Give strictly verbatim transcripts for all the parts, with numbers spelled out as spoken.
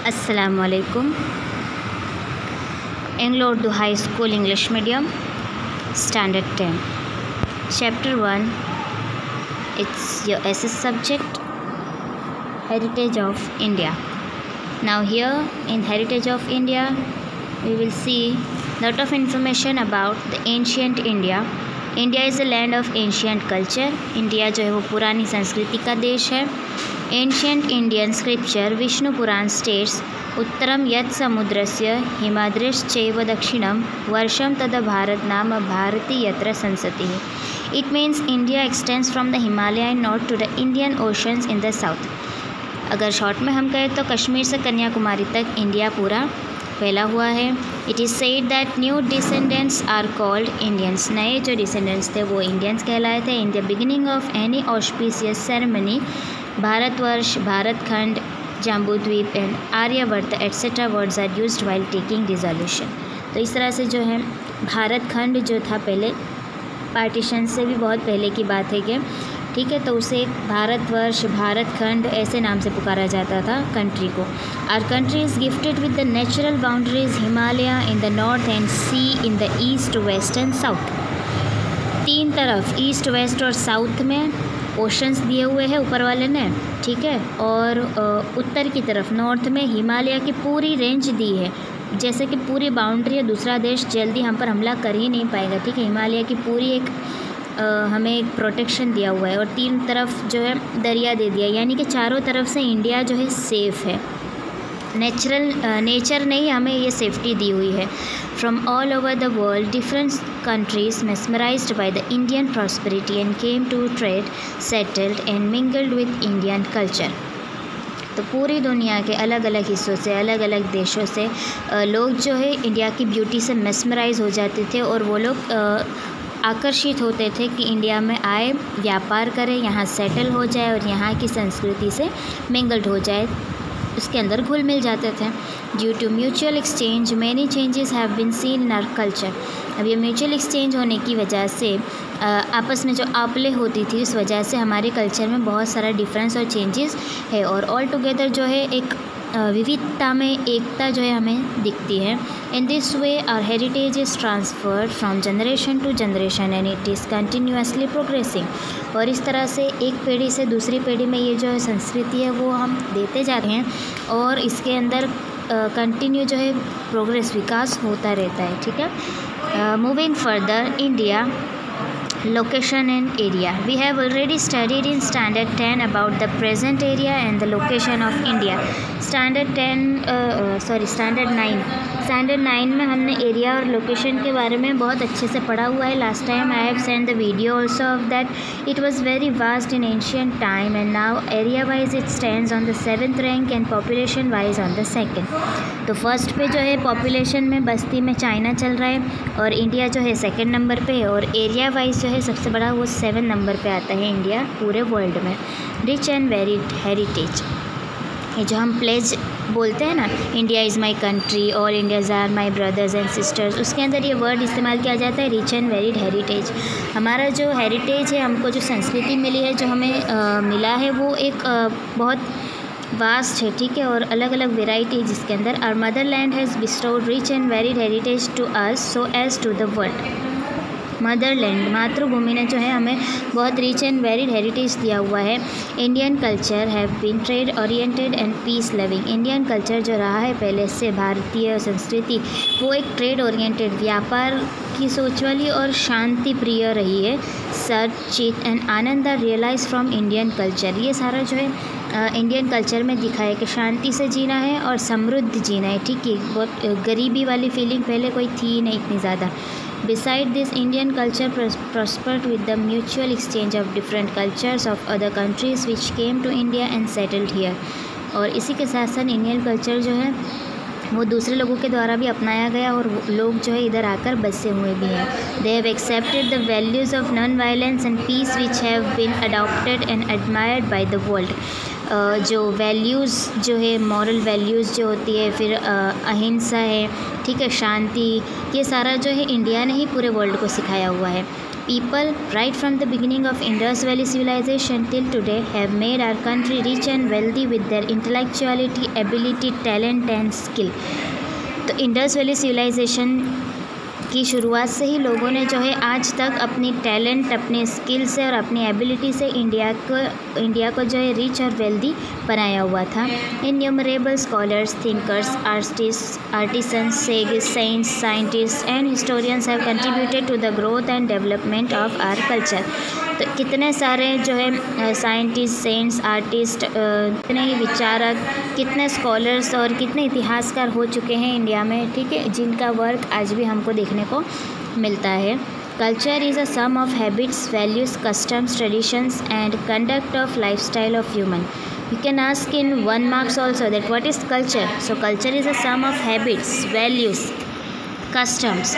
Assalamu alaikum. Anglo Urdu High School English Medium, Standard ten. Chapter one. It's your S S subject, Heritage of India. Now here in Heritage of India, we will see lot of information about the ancient India. India is a land of ancient culture. India जो है वो पुरानी संस्कृति का देश है. Ancient Indian scripture Vishnu पुराण states उत्तरम यत् समुद्रस्य हिमाद्रिश्चैव दक्षिणं वर्षं तद भारत नाम भारती यत्र संसति. It means India extends from the Himalayan north to the Indian Oceans in the south. अगर शॉर्ट में हम कहें तो कश्मीर से कन्याकुमारी तक इंडिया पूरा फैला हुआ है. It is said that new descendants are called Indians. नए जो डिसेंडेंट्स थे वो इंडियंस कहलाए थे. In the beginning of any auspicious ceremony Bharatvarsh, Bharatkhand, Jambudweep and Aryavart etcetera words are used while taking resolution. तो इस तरह से जो है भारतखंड जो था पहले पार्टीशन से भी बहुत पहले की बात है कि ठीक है, तो उसे भारतवर्ष, भारतखंड ऐसे नाम से पुकारा जाता था कंट्री को. Our country is gifted with the natural boundaries Himalaya in the north and sea in the east, west and south. तीन तरफ ईस्ट, वेस्ट और साउथ में ओशंस दिए हुए हैं ऊपर वाले ने, ठीक है. और उत्तर की तरफ नॉर्थ में हिमालय की पूरी रेंज दी है, जैसे कि पूरी बाउंड्री है. दूसरा देश जल्दी हम पर हमला कर ही नहीं पाएगा, ठीक है. हिमालय की पूरी एक आ, हमें एक प्रोटेक्शन दिया हुआ है और तीन तरफ जो है दरिया दे दिया, यानी कि चारों तरफ से इंडिया जो है सेफ़ है. नेचुरल नेचर ने ही हमें ये सेफ्टी दी हुई है. From all over the world different countries mesmerised by the Indian prosperity and came to trade, settled and mingled with Indian culture. तो पूरी दुनिया के अलग अलग हिस्सों से, अलग अलग देशों से लोग जो है इंडिया की ब्यूटी से मेस्मराइज हो जाते थे और वो लोग आकर्षित होते थे कि इंडिया में आए, व्यापार करें, यहाँ सेटल हो जाए और यहाँ की संस्कृति से मिंगल्ड हो जाए, उसके अंदर घुल मिल जाते थे. Due to mutual exchange many changes have been seen in our culture. अब ये म्यूचुअल एक्सचेंज होने की वजह से आपस में जो आपले होती थी उस वजह से हमारे कल्चर में बहुत सारा डिफरेंस और चेंजेस है और ऑल टुगेदर जो है एक विविधता में एकता जो है हमें दिखती है. In this way our heritage is transferred from generation to generation and it is continuously progressing. और इस तरह से एक पीढ़ी से दूसरी पीढ़ी में ये जो है संस्कृति है वो हम देते जा रहे हैं और इसके अंदर कंटिन्यू uh, जो है प्रोग्रेस, विकास होता रहता है, ठीक है. Moving further, India location and area. We have already studied in standard ten about the present area and the location of India. standard ten uh, uh, sorry standard nine standard nine में हमने area और location के बारे में बहुत अच्छे से पढ़ा हुआ है. Last time I have send the video also of that. It was very vast in ancient time and now area wise it stands on the seventh rank and population wise on the second. तो first पे जो है population में बस्ती में China चल रहा है और इंडिया जो है सेकेंड नंबर पे, और एरिया वाइज जो है सबसे बड़ा वो सेवन नंबर पे आता है इंडिया पूरे वर्ल्ड में. रिच एंड वेरिड हेरिटेज, ये जो हम प्लेज बोलते हैं ना, India is my country, all Indians are my brothers and sisters, उसके अंदर ये वर्ड इस्तेमाल किया जाता है, रिच एंड वेरिड हेरिटेज. हमारा जो हेरिटेज है, हमको जो संस्कृति मिली है, जो हमें आ, मिला है, वो एक आ, बहुत वास्ट है, ठीक है, और अलग अलग वेराइटी जिसके अंदर our mother land has bestowed rich and varied heritage to us so as to the world. Motherland, मातृभूमि ने जो है हमें बहुत रिच एंड वेरिड हेरिटेज दिया हुआ है. Indian culture have been trade oriented and peace loving. Indian culture जो रहा है पहले से, भारतीय संस्कृति, वो एक ट्रेड ओरिएंटेड, व्यापार की सोच वाली और शांति प्रिय रही है. Sach, chit and anand are realise from Indian culture. ये सारा जो है इंडियन कल्चर में दिखा है कि शांति से जीना है और समृद्ध जीना है, ठीक है. बहुत गरीबी वाली फीलिंग पहले कोई थी नहीं इतनी ज़्यादा. Beside this, Indian culture pros- prospered with the mutual exchange of different cultures of other countries which came to India and settled here. और इसी के साथ साथ इंडियन कल्चर जो है वो दूसरे लोगों के द्वारा भी अपनाया गया और लोग जो है इधर आकर बसे हुए भी हैं. They have accepted the values of non violence and peace which have been adopted and admired by the world. जो वैल्यूज़ जो है, मॉरल वैल्यूज़ जो होती है, फिर अहिंसा है, ठीक है, शांति, ये सारा जो है इंडिया ने ही पूरे वर्ल्ड को सिखाया हुआ है. People, right from the beginning of Indus Valley civilization till today, have made our country rich and wealthy with their intellectuality, ability, talent and skill. तो इंडस वैली सिविलाइजेशन की शुरुआत से ही लोगों ने जो है आज तक अपनी टैलेंट, अपने स्किल से और अपनी एबिलिटी से इंडिया को इंडिया को जो है रिच और वेल्दी बनाया हुआ था. Innumerable scholars, thinkers, artist artisans, sages, saints, scientist and historians have contributed to the growth and development of our culture. तो कितने सारे जो है साइंटिस्ट, सेंट्स, आर्टिस्ट, कितने ही विचारक, कितने स्कॉलर्स और कितने इतिहासकार हो चुके हैं इंडिया में, ठीक है, जिनका वर्क आज भी हमको देखने को मिलता है. Culture is a sum of habits, values, customs, traditions and conduct of life style of human. You can ask in one marks also that what is culture? So culture is a sum of habits, values, customs,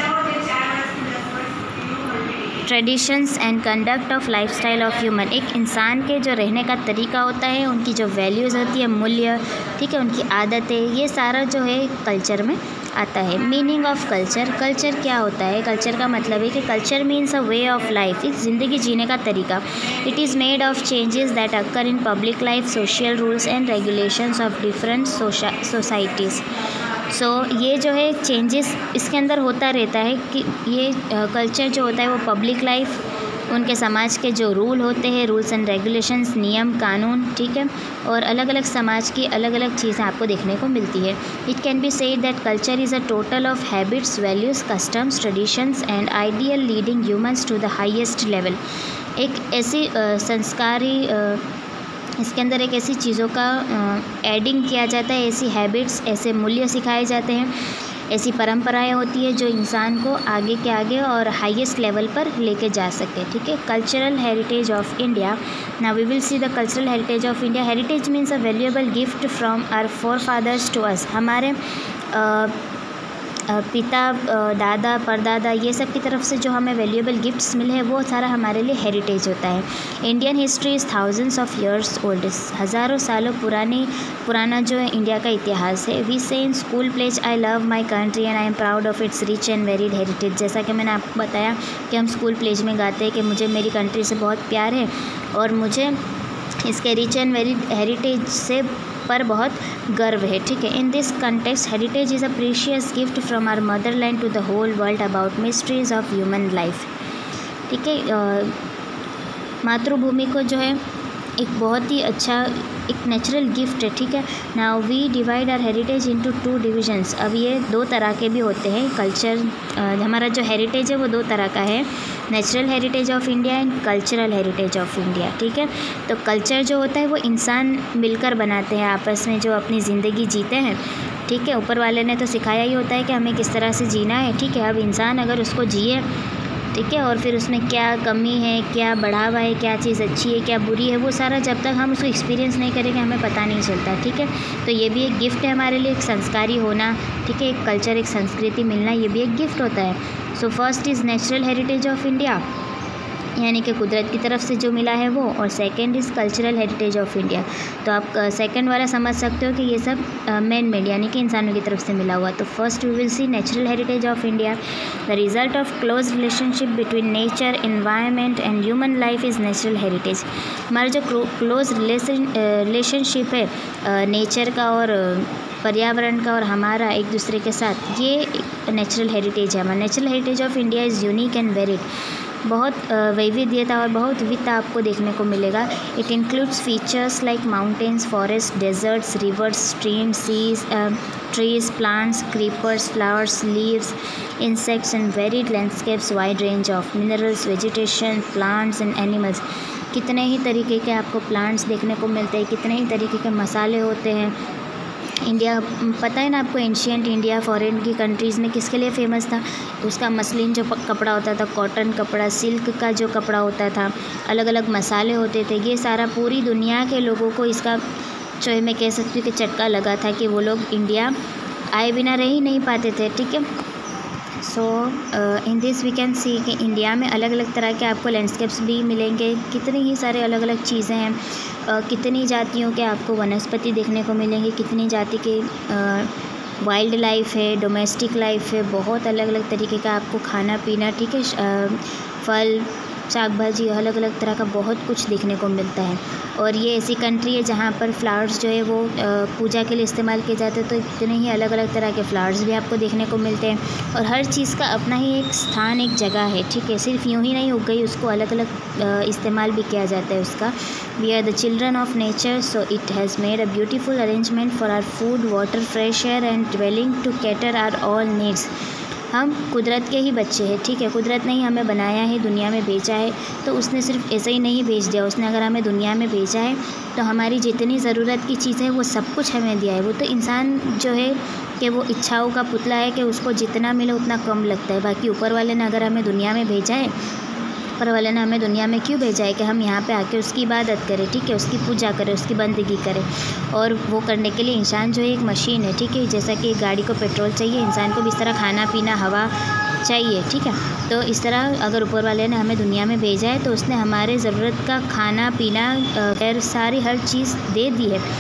traditions and conduct of life style of human. एक इंसान के जो रहने का तरीका होता है, उनकी जो वैल्यूज़ होती है, मूल्य, ठीक है, उनकी आदतें, ये सारा जो है कल्चर में आता है. Meaning of culture. कल्चर क्या होता है? कल्चर का मतलब है कि culture means a way of life, इस ज़िंदगी जीने का तरीका. It is made of changes that occur in public life, social rules and regulations of different societies. So so, ये जो है चेंजेस इसके अंदर होता रहता है कि ये कल्चर जो होता है वो पब्लिक लाइफ, उनके समाज के जो रूल होते हैं, रूल्स एंड रेगुलेशंस, नियम कानून, ठीक है, और अलग अलग समाज की अलग अलग चीज़ें आपको देखने को मिलती है. It can be said that culture is a total of habits, values, customs, traditions and ideal leading humans to the highest level. एक ऐसी संस्कारी इसके अंदर एक ऐसी चीज़ों का एडिंग किया जाता है, ऐसी हैबिट्स, ऐसे मूल्य सिखाए जाते हैं, ऐसी परंपराएं होती है जो इंसान को आगे के आगे और हाईएस्ट लेवल पर लेके जा सके. ठीक है. Cultural heritage of India. Now we will see the cultural heritage of India. Heritage means a valuable gift from our forefathers to us. हमारे uh, पिता, दादा, परदादा, ये सब की तरफ से जो हमें वैल्यूएबल गिफ्ट्स मिले हैं वो सारा हमारे लिए हेरिटेज होता है. Indian history is thousands of years old. हज़ारों सालों पुरानी पुराना जो है इंडिया का इतिहास है. We say in school pledge I love my country and I am proud of its rich and varied heritage. जैसा कि मैंने आपको बताया कि हम स्कूल प्लेज में गाते हैं कि मुझे मेरी कंट्री से बहुत प्यार है और मुझे इसके रिच एंड वेरिड हेरिटेज से पर बहुत गर्व है. ठीक है. In this context heritage is a precious gift from our motherland to the whole world about mysteries of human life. ठीक है. मातृभूमि को जो है एक बहुत ही अच्छा एक नेचुरल गिफ्ट है. ठीक है. Now we divide our heritage into two divisions. अब ये दो तरह के भी होते हैं. कल्चर हमारा जो हेरिटेज है वो दो तरह का है. Natural heritage of India and cultural heritage of India. ठीक है. तो कल्चर जो होता है वो इंसान मिलकर बनाते हैं आपस में, जो अपनी ज़िंदगी जीते हैं. ठीक है. ऊपर वाले ने तो सिखाया ही होता है कि हमें किस तरह से जीना है. ठीक है. अब इंसान अगर उसको जिए, ठीक है, और फिर उसमें क्या कमी है, क्या बढ़ावा है, क्या चीज़ अच्छी है, क्या बुरी है, वो सारा जब तक हम उसको एक्सपीरियंस नहीं करेंगे हमें पता नहीं चलता. ठीक है. तो ये भी एक गिफ्ट है हमारे लिए, एक संस्कारी होना. ठीक है. एक कल्चर, एक संस्कृति मिलना, ये भी एक गिफ्ट होता है. So first is natural heritage of India, यानी कि कुदरत की तरफ से जो मिला है वो, और second is cultural heritage of India. तो आप सेकंड वाला समझ सकते हो कि ये सब मैन मेड यानी कि इंसानों की तरफ से मिला हुआ. तो first we will see natural heritage of India. The result of close relationship between nature, environment and human life is natural heritage. हमारा जो क्लोज रिलेशन रिलेशनशिप है नेचर का और पर्यावरण का और हमारा एक दूसरे के साथ, ये नेचुरल हेरिटेज है हमारा. Natural heritage of India is unique and varied. बहुत वैविध्यता और बहुत विविधता आपको देखने को मिलेगा. It includes features like mountains, forest, deserts, rivers, stream, seas, trees, plants, creepers, flowers, leaves, insects and varied landscapes, wide range of minerals, vegetation, plants and animals. कितने ही तरीके के आपको प्लांट्स देखने को मिलते हैं, कितने ही तरीके के मसाले होते हैं. इंडिया, पता है ना आपको, एंशियंट इंडिया फॉरेन की कंट्रीज़ में किसके लिए फेमस था? उसका मसलिन जो कपड़ा होता था, कॉटन कपड़ा, सिल्क का जो कपड़ा होता था, अलग अलग मसाले होते थे. ये सारा पूरी दुनिया के लोगों को इसका जो है मैं कह सकती हूँ कि चटका लगा था कि वो लोग इंडिया आए बिना रह ही नहीं पाते थे. ठीक है. So in this we can see कि इंडिया में अलग अलग तरह के आपको लैंडस्केप्स भी मिलेंगे. कितनी ही सारे अलग अलग चीज़ें हैं. uh, कितनी जातियों के आपको वनस्पति देखने को मिलेंगे, कितनी जाति के वाइल्ड uh, लाइफ है, डोमेस्टिक लाइफ है, बहुत अलग अलग तरीके का आपको खाना पीना. ठीक है. फल, साग भाजी, अलग अलग तरह का बहुत कुछ देखने को मिलता है। और ये ऐसी कंट्री है जहाँ पर फ्लावर्स जो है वो पूजा के लिए इस्तेमाल किए जाते हैं, तो इतने ही अलग अलग तरह के फ्लावर्स भी आपको देखने को मिलते हैं। और हर चीज़ का अपना ही एक स्थान, एक जगह है, ठीक है। सिर्फ यूँ ही नहीं उग गई, उसको अलग अलग इस्तेमाल भी किया जाता है उसका। We are the children of nature, so it has made a beautiful arrangement for our food, water, fresh air and dwelling to cater our all needs. हम कुदरत के ही बच्चे हैं, ठीक है। कुदरत ने ही हमें बनाया है, दुनिया में भेजा है, तो उसने सिर्फ ऐसे ही नहीं भेज दिया। उसने अगर हमें दुनिया में भेजा है तो हमारी जितनी ज़रूरत की चीज़ है वो सब कुछ हमें दिया है। वो तो इंसान जो है कि वो इच्छाओं का पुतला है कि उसको जितना मिले उतना कम लगता है। बाकी ऊपर वाले ने अगर हमें दुनिया में भेजा है, ऊपर वाले ने हमें दुनिया में क्यों भेजा है कि हम यहाँ पे आके उसकी इबादत करें, ठीक है, उसकी पूजा करें, उसकी बंदगी करें। और वो करने के लिए इंसान जो है एक मशीन है, ठीक है। जैसा कि गाड़ी को पेट्रोल चाहिए, इंसान को भी इस तरह खाना पीना हवा चाहिए, ठीक है। तो इस तरह अगर ऊपर वाले ने हमें दुनिया में भेजा है तो उसने हमारे ज़रूरत का खाना पीना खैर सारी हर चीज़ दे दी है।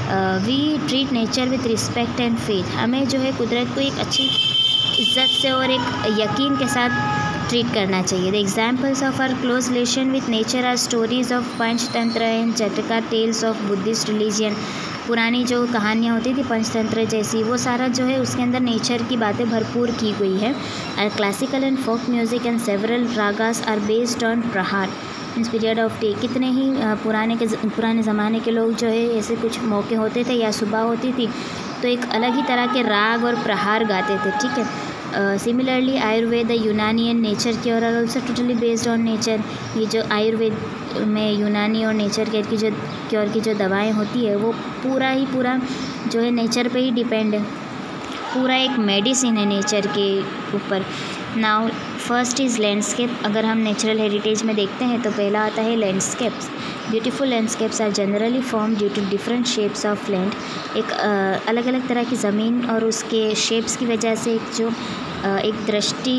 We treat nature with respect and faith. हमें जो है कुदरत को एक अच्छी इज्जत से और एक यकीन के साथ ट्रीट करना चाहिए। The examples of our close relation with nature are stories of Panchatantra and Jataka, tales of Buddhist religion. पुरानी जो कहानियाँ होती थी पंचतंत्र जैसी, वो सारा जो है उसके अंदर नेचर की बातें भरपूर की गई है। और classical and folk music and several ragas are based on prahar means period of day. कितने ही पुराने के पुराने ज़माने के लोग जो है ऐसे कुछ मौके होते थे या सुबह होती थी तो एक अलग ही तरह के राग और प्रहार गाते थे, ठीक है। Similarly Ayurveda, Unani and nature cure are also totally based on nature. ये जो आयुर्वेद में यूनानी और नेचर केयर की जो क्योर की जो दवाएं होती है वो पूरा ही पूरा जो है नेचर पे ही डिपेंड है, पूरा एक मेडिसिन है नेचर के ऊपर। Now first is landscape. अगर हम नेचुरल हेरिटेज में देखते हैं तो पहला आता है landscapes. Beautiful landscapes are generally form due to different shapes of land. एक अलग अलग तरह की ज़मीन और उसके शेप्स की वजह से एक जो आ, एक दृष्टि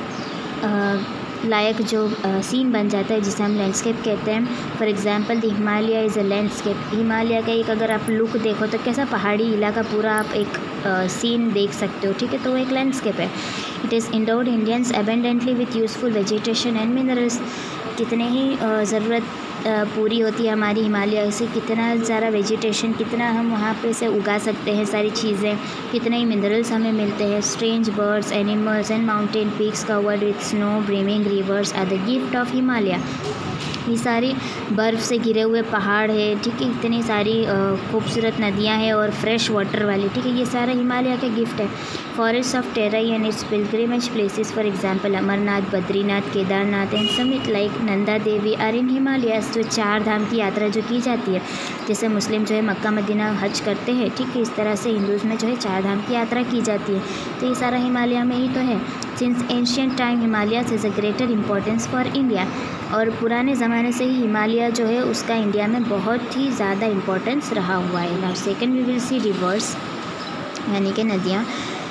लायक जो सीन बन जाता है जिसे हम लैंडस्केप कहते हैं। For example the Himalaya is a landscape. Himalaya का एक अगर आप लुक देखो तो कैसा पहाड़ी इलाका पूरा आप एक सीन देख सकते हो, ठीक है, तो वो एक लैंडस्केप है। It is endowed Indians abundantly with useful vegetation and minerals. कितने ही ज़रूरत पूरी होती है हमारी हिमालय से, कितना ज़्यादा वेजिटेशन, कितना हम वहाँ पे से उगा सकते हैं सारी चीज़ें, कितने ही मिनरल्स हमें मिलते हैं। Strange birds, animals and mountain peaks covered with snow, brimming rivers are the gift of Himalaya. ये सारी बर्फ़ से घिरे हुए पहाड़ है, ठीक है, इतनी सारी खूबसूरत नदियाँ हैं और फ्रेश वाटर वाली, ठीक है, ये सारा हिमालय का गिफ्ट है। Forest of Terai and its pilgrimage places for example Amarnath, Badrinath, Kedarnath and summit like Nanda Devi are in Himalayas. जो चार धाम की यात्रा जो की जाती है, जैसे मुस्लिम जो है मक्का मदीना हज करते हैं, ठीक है, इस तरह से हिंदूज़ में जो है चार धाम की यात्रा की जाती है, तो ये सारा हिमालय में ही तो है। Since ancient time Himalayas is a greater importance for India. और पुराने ज़माने से ही हिमालय जो है उसका इंडिया में बहुत ही ज़्यादा इम्पोर्टेंस रहा हुआ है। Now second we will see rivers, यानी कि नदियाँ।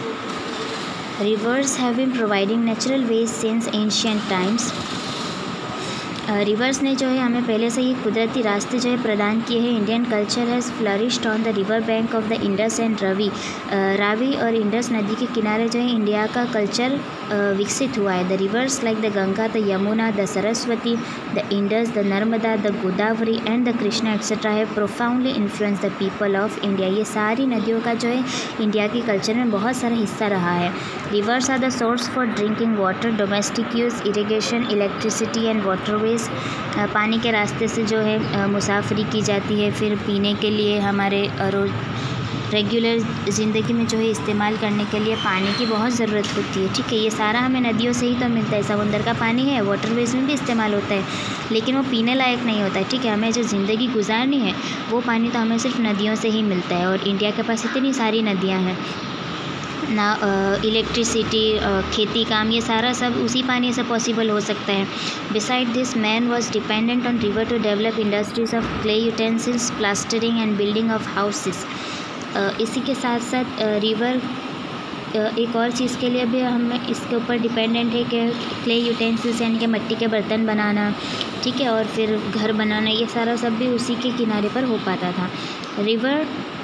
Rivers have been providing natural ways since ancient times. Rivers ने जो है हमें पहले से ही कुदरती रास्ते जो है प्रदान किए हैं। Indian culture has flourished on the river bank of the Indus and Ravi. Ravi और इंडस नदी के किनारे जो है इंडिया का कल्चर विकसित हुआ है। The rivers like the Ganga, the Yamuna, the Saraswati, the Indus, the Narmada, the Godavari and the Krishna etcetera है profoundly influence the people of India. ये सारी नदियों का जो है इंडिया के कल्चर में बहुत सारा हिस्सा रहा है। Rivers are the source for drinking water, domestic use, irrigation, electricity and waterways. पानी के रास्ते से जो है मुसाफरी की जाती है, फिर पीने के लिए हमारे रोज रेगुलर ज़िंदगी में जो है इस्तेमाल करने के लिए पानी की बहुत ज़रूरत होती है, ठीक है। ये सारा हमें नदियों से ही तो मिलता है। समुद्र का पानी है, वाटरवेज में भी इस्तेमाल होता है, लेकिन वो पीने लायक नहीं होता है, ठीक है। हमें जो ज़िंदगी गुजारनी है वो पानी तो हमें सिर्फ नदियों से ही मिलता है, और इंडिया के पास इतनी सारी नदियाँ हैं ना। इलेक्ट्रिसिटी, खेती काम, ये सारा सब उसी पानी से पॉसिबल हो सकता है। Beside this man was dependent on river to develop industries of clay utensils, plastering and building of houses. इसी के साथ साथ रिवर एक और चीज़ के लिए भी हम इसके ऊपर डिपेंडेंट है कि क्ले यूटेंसिल्स यानी कि मिट्टी के बर्तन बनाना, ठीक है, और फिर घर बनाना, ये सारा सब भी उसी के किनारे पर हो पाता था। River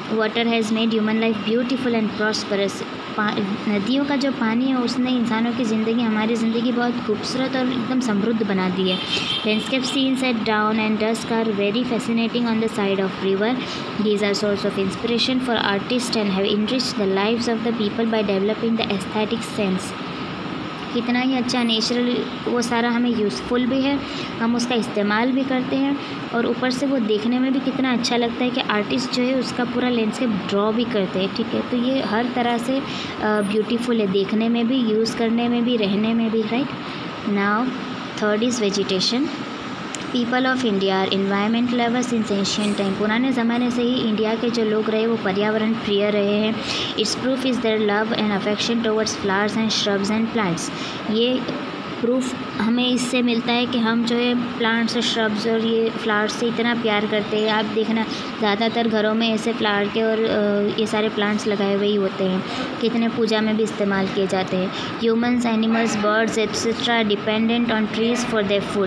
water has made human life beautiful and prosperous. नदियों का जो पानी है उसने इंसानों की ज़िंदगी, हमारी ज़िंदगी बहुत खूबसूरत और एकदम समृद्ध बना दी है। Landscape scenes at dawn and dusk are very fascinating on the side of river. These are source of inspiration for artist and have enriched the lives of the people by developing the aesthetic sense. कितना ही अच्छा natural वो सारा हमें useful भी है, हम उसका इस्तेमाल भी करते हैं और ऊपर से वो देखने में भी कितना अच्छा लगता है कि आर्टिस्ट जो है उसका पूरा लैंडस्केप ड्रॉ भी करते हैं। ठीक है, तो ये हर तरह से ब्यूटीफुल है, देखने में भी, यूज़ करने में भी, रहने में भी। Right now third is vegetation. People of India are environment lover since ancient time. पुराने ज़माने से ही इंडिया के जो लोग रहे वो पर्यावरण प्रिय रहे हैं। Its proof is there love and affection towards flowers and shrubs and plants. ये प्रूफ हमें इससे मिलता है कि हम जो है प्लांट्स और श्रब्स और ये फ्लावर्स से इतना प्यार करते हैं। आप देखना ज़्यादातर घरों में ऐसे फ्लावर के और ये सारे प्लांट्स लगाए हुए ही होते हैं, कितने पूजा में भी इस्तेमाल किए जाते हैं। Humans, animals, birds etcetera dependent on trees for their food.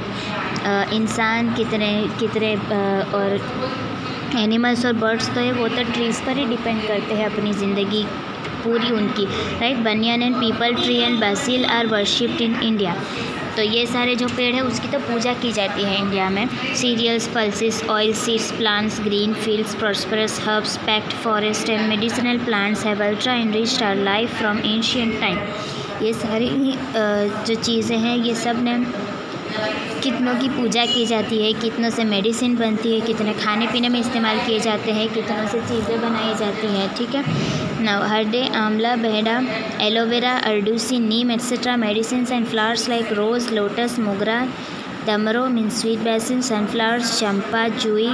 इंसान कितने कितने और एनिमल्स और बर्ड्स तो है वो तो ट्रीज़ पर ही डिपेंड करते हैं अपनी ज़िंदगी पूरी उनकी। Right, banyan and peepal tree and basil are worshipped in India. तो ये सारे जो पेड़ है उसकी तो पूजा की जाती है इंडिया में। Cereals, pulses, oil seeds, plants, green fields, prosperous herbs, packed forest and medicinal plants have ultra enriched our life from ancient time. ये सारी जो चीज़ें हैं ये सब ने कितनों की पूजा की जाती है, कितनों से मेडिसिन बनती है, कितने खाने पीने में इस्तेमाल किए जाते हैं, कितनों से चीज़ें बनाई जाती हैं। ठीक है, now harde, amla, baheda, aloe vera, ardusi, neem etcetera medicine and flowers like rose, lotus, mogra, तमरो mean sweet basil, sunflowers, champa, jui,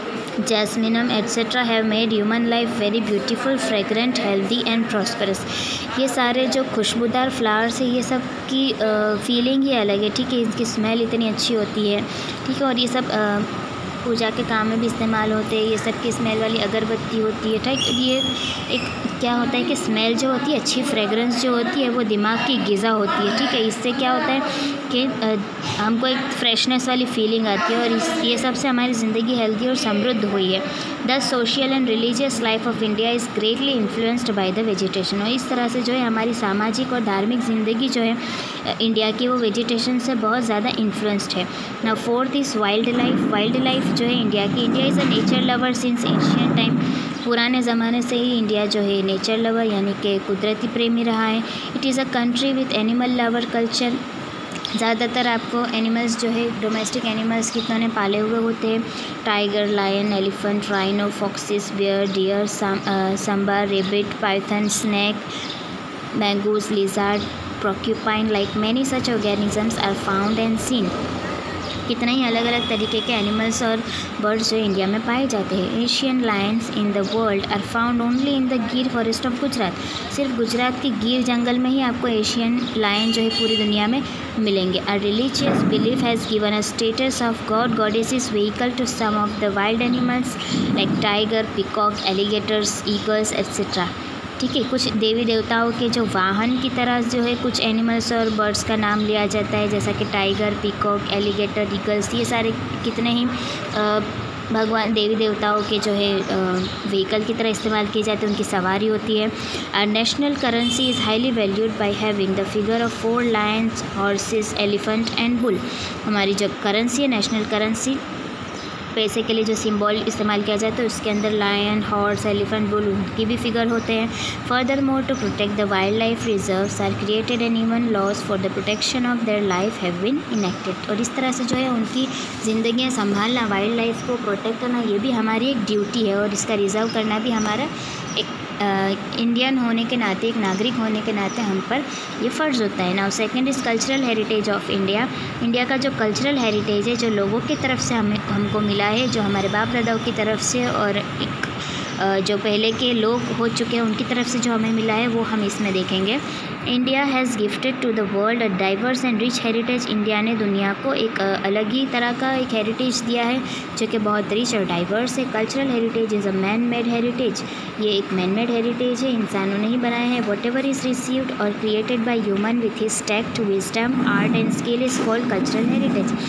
jasminum etcetera have made human life very beautiful, fragrant, healthy and prosperous. ये सारे जो खुशबूदार फ्लावर्स है ये सब की फीलिंग ही अलग है। ठीक है, इनकी स्मेल इतनी अच्छी होती है। ठीक है, और ये सब आ, पूजा के काम में भी इस्तेमाल होते हैं। ये सब की स्मेल वाली अगरबत्ती होती है। ठीक, ये एक क्या होता है कि स्मेल जो होती है, अच्छी फ्रेगरेंस जो होती है वो दिमाग की ग़िज़ा होती है। ठीक है, इससे क्या होता है कि हमको एक फ्रेशनेस वाली फीलिंग आती है और इस ये सब से हमारी ज़िंदगी हेल्दी और समृद्ध हुई है। The social and religious life of India is greatly influenced by the vegetation. और इस तरह से जो है हमारी सामाजिक और धार्मिक ज़िंदगी जो है इंडिया की वो वेजिटेशन से बहुत ज़्यादा इन्फ्लुएंस्ड है। ना fourth is wildlife. Wildlife जो है इंडिया की, India is a nature lover since ancient time. पुराने ज़माने से ही इंडिया जो है नेचर लवर यानी कि कुदरती प्रेमी रहा है। It is a country with animal lover culture. ज़्यादातर आपको एनिमल्स जो है डोमेस्टिक एनिमल्स कितने ने पाले हुए होते हैं। Tiger, lion, elephant, rhino, foxes, bear, deer, sambar, rabbit, python, snake, mongoose, lizard, porcupine, like many such organisms are found and seen। कितना ही अलग अलग तरीके के एनिमल्स और बर्ड्स जो इंडिया में पाए जाते हैं। Asian lions in the world are found only in the Gir forest of Gujarat. सिर्फ गुजरात के गिर जंगल में ही आपको एशियन लायन जो है पूरी दुनिया में मिलेंगे। A religious belief has given a status of god goddesses vehicle to some of the wild animals like tiger, peacock, alligators, eagles etcetera. ठीक है, कुछ देवी देवताओं के जो वाहन की तरह जो है कुछ एनिमल्स और बर्ड्स का नाम लिया जाता है, जैसा कि टाइगर, पीकॉक, एलिगेटर, ईगल्स। ये सारे कितने ही भगवान देवी देवताओं के जो है व्हीकल की तरह इस्तेमाल किए जाते हैं, उनकी सवारी होती है। Our national currency is highly valued by having the figure of four lions, horses, elephant and bull. हमारी जो करेंसी है, नेशनल करेंसी, पैसे के लिए जो सिंबल इस्तेमाल किया जाता है उसके अंदर लायन, हॉर्स, एलिफेंट, बुल उनकी भी फिगर होते हैं। Furthermore to protect the wildlife reserves are created and even laws for the protection of their life have been enacted. और इस तरह से जो है उनकी ज़िंदगियाँ संभालना, वाइल्ड लाइफ को प्रोटेक्ट करना, ये भी हमारी एक ड्यूटी है और इसका रिजर्व करना भी हमारा एक इंडियन होने के नाते, एक नागरिक होने के नाते हम पर ये फ़र्ज़ होता है। Now second is cultural heritage of India. India का जो कल्चरल हेरिटेज है, जो लोगों की तरफ से हमें हमको मिला है, जो हमारे बाप दादाओं की तरफ से और एक जो पहले के लोग हो चुके हैं उनकी तरफ से जो हमें मिला है वो हम इसमें देखेंगे। India has gifted to the world a diverse and rich heritage. India ने दुनिया को एक अलग ही तरह का एक हेरिटेज दिया है जो कि बहुत रिच और डाइवर्स है। Cultural heritage is a man made heritage. ये एक मैन मेड हेरिटेज है, इंसानों ने ही बनाया है। वॉट एवर इज़ रिसीव्ड और created by human with his tact, wisdom, art and skill is called cultural heritage.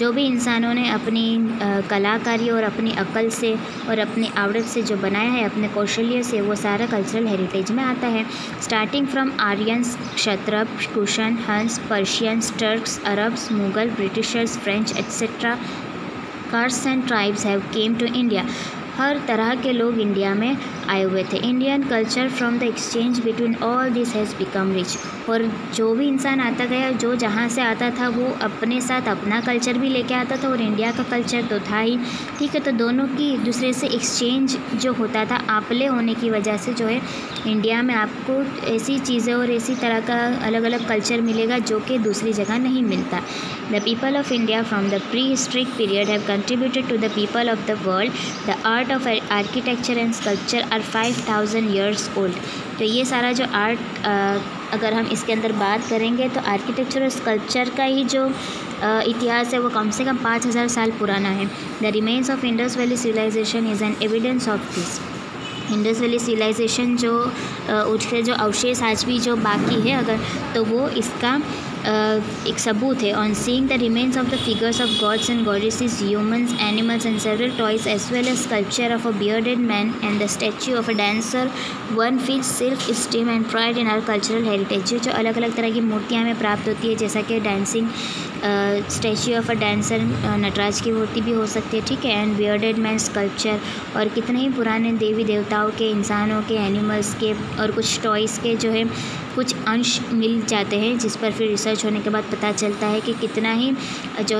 जो भी इंसानों ने अपनी कलाकारी और अपनी अक्ल से और अपनी आवड़त से जो बनाया है, अपने कौशल्य से, वो सारा कल्चरल हेरिटेज में आता है। Starting from Aryans, Kshatrap, Kushan, Huns, Persians, Turks, Arabs, Mughal, Britishers, French etcetera, caste and tribes have come to India. हर तरह के लोग इंडिया में आए हुए थे। Indian culture from the exchange between all this has become rich. और जो भी इंसान आता गया, जो जहाँ से आता था, वो अपने साथ अपना कल्चर भी लेके आता था और इंडिया का कल्चर तो था ही। ठीक है, तो दोनों की एक दूसरे से एक्सचेंज जो होता था, आपले होने की वजह से जो है इंडिया में आपको ऐसी चीज़ें और ऐसी तरह का अलग अलग कल्चर मिलेगा जो कि दूसरी जगह नहीं मिलता। The people of India from the prehistoric period have contributed to the people of the world. The art of architecture and sculpture are five thousand years old. तो ये सारा जो आर्ट, अगर हम इसके अंदर बात करेंगे तो आर्किटेक्चर और स्कल्पचर का ही जो इतिहास है वो कम से कम पाँच हज़ार साल पुराना है। The remains of Indus valley civilization is an evidence of this. Indus valley civilization जो उसके जो अवशेष आज भी जो बाकी है, अगर तो वो इसका Uh, एक सबूत है। On seeing the remains of the figures of gods and goddesses, humans, animals and several toys as well as sculpture of a bearded man and the statue of a dancer, one feels self esteem and pride in our cultural heritage. जो अलग अलग तरह की मूर्तियाँ हमें प्राप्त होती है, जैसा कि dancing statue of a dancer, Nataraja की मूर्ति भी हो सकती है। ठीक है, एंड बियर्डेड मैन स्कल्पचर, और कितने ही पुराने देवी देवताओं के, इंसानों के, एनिमल्स के और कुछ टॉयज़ के जो है कुछ अंश मिल जाते हैं, जिस पर फिर रिसर्च होने के बाद पता चलता है कि कितना ही जो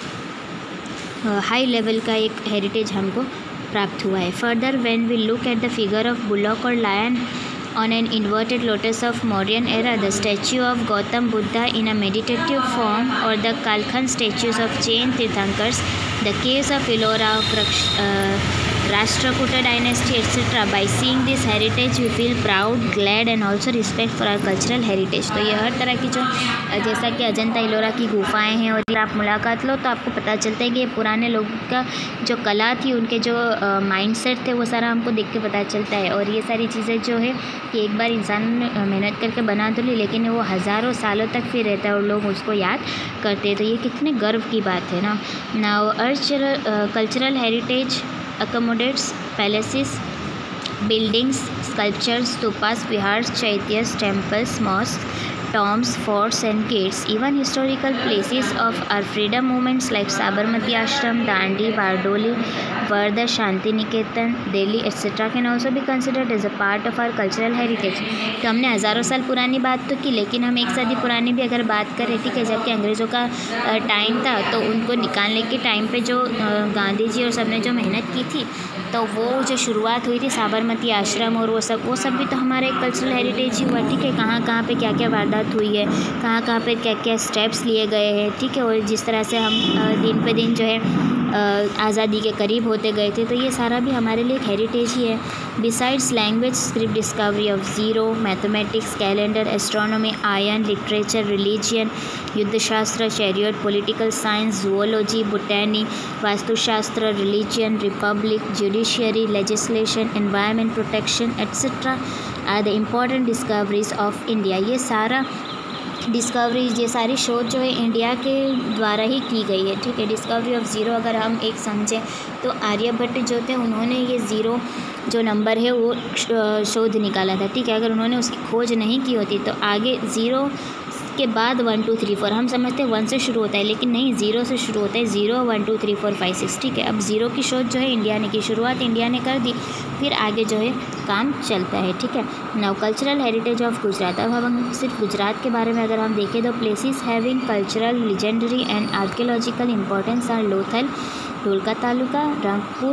है हाई लेवल का एक हेरिटेज हमको प्राप्त हुआ है। Further when we look at the figure of bullock और lion on an inverted lotus of Mauryan era, the statue of Gautam Buddha in a meditative form, or the Kalkhan statues of Jain Tirthankars, the caves of Ellora of uh, Rashtrakuta dynasty, et cetera. By seeing this heritage, we feel proud, glad and also respect for our cultural heritage. तो ये हर तरह की जो, जैसा कि अजंता एलोरा की गुफाएं हैं, और आप मुलाकात लो तो आपको पता चलता है कि ये पुराने लोगों का जो कला थी, उनके जो माइंडसेट थे, वो सारा हमको देख के पता चलता है। और ये सारी चीज़ें जो है कि एक बार इंसान ने मेहनत करके बना तो ली, लेकिन वो हज़ारों सालों तक फिर रहता है और लोग उसको याद करते हैं। तो ये कितने गर्व की बात है ना। नाउ अर्चरल cultural heritage accommodates palaces, buildings, sculptures, stupas, vihars, chaityas, temples, mosques, tombs, forts and gates. Even historical places of our freedom movements like Sabarmati Ashram, Dandi, Bardoli, Varda, Shanti Niketan, Delhi, et cetera can also be considered as a part of our cultural heritage. तो हमने हज़ारों साल पुरानी बात तो की, लेकिन हम एक सदी पुरानी भी अगर बात करें, ठीक है, जबकि अंग्रेज़ों का टाइम था, तो उनको निकालने के टाइम पे जो गांधी जी और सब ने जो मेहनत की थी, तो वो जो शुरुआत हुई थी साबरमती आश्रम और वो सब वो सब भी तो हमारा एक कल्चरल हेरिटेज ही हुआ। ठीक है, कहाँ कहाँ पे क्या क्या वारदात हुई है, कहाँ कहाँ पे क्या क्या स्टेप्स लिए गए हैं। ठीक है, और जिस तरह से हम दिन पे दिन जो है आज़ादी के करीब होते गए थे, तो ये सारा भी हमारे लिए एक हेरिटेज ही है। Besides language, script discovery of zero, mathematics, calendar, astronomy, आयन, लिटरेचर, रिलीजियन, युद्धशास्त्र, chariot, political science, zoology, botany, वास्तुशास्त्र, religion, republic, judiciary, legislation, environment protection etcetera are the important discoveries of India. ये सारा डिस्कवरीज, ये सारी शोध जो है इंडिया के द्वारा ही की गई है। ठीक है, डिस्कवरी ऑफ ज़ीरो अगर हम एक समझें तो आर्यभट्ट जो थे, उन्होंने ये ज़ीरो जो नंबर है वो शोध निकाला था। ठीक है, अगर उन्होंने उसकी खोज नहीं की होती तो आगे ज़ीरो के बाद वन टू थ्री फोर, हम समझते हैं वन से शुरू होता है, लेकिन नहीं, ज़ीरो से शुरू होता है। Zero one two three four five six. ठीक है, अब ज़ीरो की शोध जो है इंडिया ने की, शुरुआत इंडिया ने कर दी, फिर आगे जो है काम चलता है। ठीक है, now cultural heritage of Gujarat. अब हम सिर्फ गुजरात के बारे में अगर हम देखें तो places having cultural, legendary and archaeological importance are Lothal, Dholka taluka, Rangpur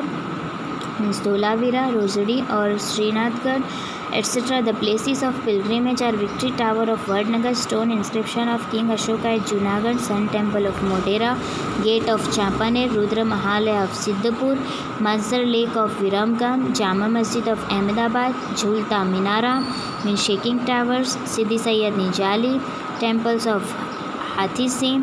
means Dholavira, Rojdi और Shrinathgadh etcetera. The places of pilgrimage are Victory Tower of Vadnagar, stone inscription of King Ashoka at Junagadh, Sun Temple of Modera, Gate of Champaner, Rudra Mahalaya of Siddhapur, Mansar Lake of Viramgam, Jama Masjid of Ahmedabad, Jhulta Minara, means Shaking Towers, Siddhi Sayyad Nijali, temples of Hathi Singh,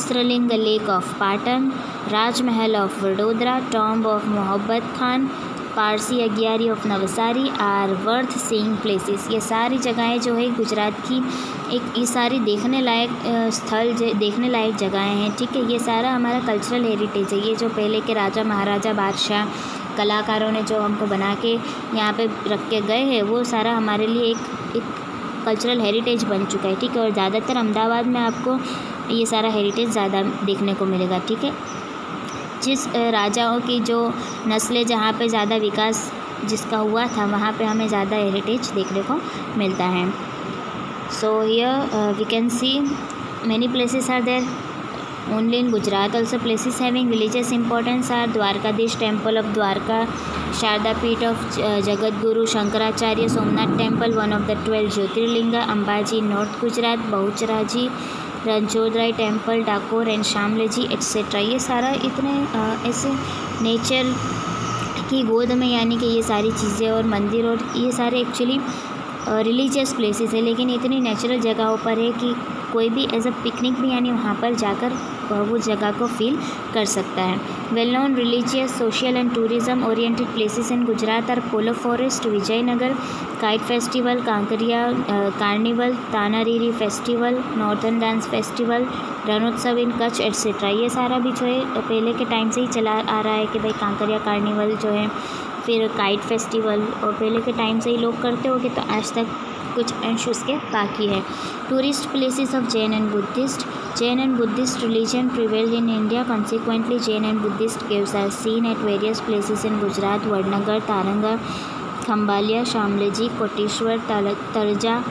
Sahasralinga Lake of Patan, Raj Mahal of Vadodara, tomb of Mohabbat Khan, Parsi agiyari of Navsari are worth seeing places. ये सारी जगहें जो है गुजरात की एक ये सारी देखने लायक स्थल देखने लायक जगहें हैं, ठीक है। ये सारा हमारा कल्चरल हेरिटेज है। ये जो पहले के राजा महाराजा बादशाह कलाकारों ने जो हमको बना के यहाँ पे रख के गए हैं, वो सारा हमारे लिए एक एक कल्चरल हेरिटेज बन चुका है, ठीक है। और ज़्यादातर अहमदाबाद में आपको ये सारा हेरिटेज ज़्यादा देखने को मिलेगा, ठीक है। जिस राजाओं की जो नस्लें जहाँ पे ज़्यादा विकास जिसका हुआ था, वहाँ पे हमें ज़्यादा हेरिटेज देखने को मिलता है। So here we can see many places are there only in Gujarat. Also places having religious importance are Dwarkadhish temple of Dwarka, Sharda Peeth of Jagat Guru Shankaracharya, Somnath temple one of the twelve Jyotirlinga, Ambaji north Gujarat, Bahucharaji, Ranchhodrai temple, Dakor and Shamlaji etcetera. ये सारा इतने ऐसे नेचर की गोद में यानी कि ये सारी चीज़ें और मंदिर और ये सारे एक्चुअली रिलीजियस प्लेसेस है, लेकिन इतनी नेचुरल जगहों पर है कि कोई भी एज अ पिकनिक भी यानी वहाँ पर जाकर वो जगह को फील कर सकता है। Well known religious social and tourism oriented places in Gujarat are Polo forest, Vijaynagar, kite festival, Kankaria carnival, Tanariri festival, northern dance festival, Rannotsav in Kutch etcetera. ये सारा भी जो है पहले के टाइम से ही चला आ रहा है कि भाई कांकरिया कार्निवल जो है, फिर काइट फेस्टिवल, और पहले के टाइम से ही लोग करते होंगे, तो आज तक कुछ अंश उसके बाकी है। Tourist places of Jain and Buddhist, Jain and Buddhist religion prevailed in India, consequently Jain and Buddhist caves are seen at various places in Gujarat, Vadnagar, Taranga, Khambhalia, Shamlaji, Koteshwar, Talaja,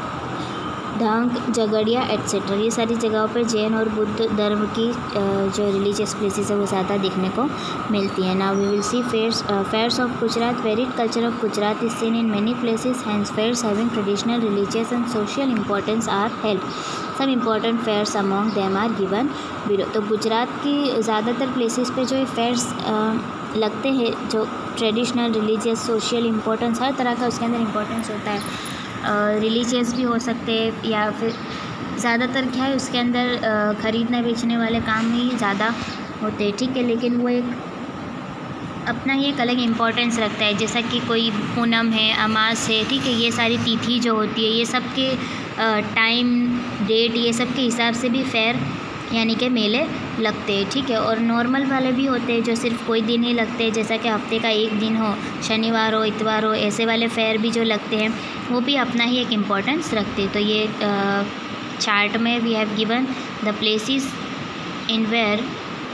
Dang, Jhagadia etcetera. ये सारी जगहों पर जैन और बुद्ध धर्म की जो रिलीजियस प्लेसेस है वो ज़्यादा देखने को मिलती है। Now we will see fairs fairs of Gujarat. Varied culture of Gujarat is seen in many places, hence fairs having traditional religious and social importance are held. Some important fairs among them are given below. तो गुजरात की ज़्यादातर places पे जो fears लगते हैं, जो traditional religious social importance हर तरह का उसके अंदर इंपॉर्टेंस होता है। रिलीजियस uh, भी हो सकते हैं या फिर ज़्यादातर क्या है उसके अंदर uh, ख़रीदने बेचने वाले काम ही ज़्यादा होते हैं, ठीक है। लेकिन वो एक अपना ही एक अलग इम्पोर्टेंस रखता है, जैसा कि कोई पूनम है, अमास है, ठीक है। ये सारी तिथि जो होती है ये सब के टाइम डेट ये सब के हिसाब से भी फेयर यानी कि मेले लगते हैं, ठीक है। और नॉर्मल वाले भी होते हैं जो सिर्फ कोई दिन ही लगते हैं, जैसा कि हफ्ते का एक दिन हो, शनिवार हो, इतवार हो, ऐसे वाले फेयर भी जो लगते हैं वो भी अपना ही एक इम्पोर्टेंस रखते हैं। तो ये चार्ट में we have given the places in where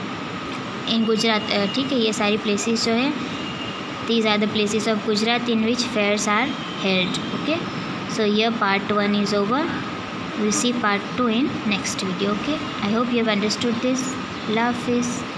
in Gujarat, ठीक है। ये सारी प्लेसेस जो है, these are the places of Gujarat in which fairs are held, okay. So here part one is over. We'll see part two in next video, okay. I hope you have understood this. Love is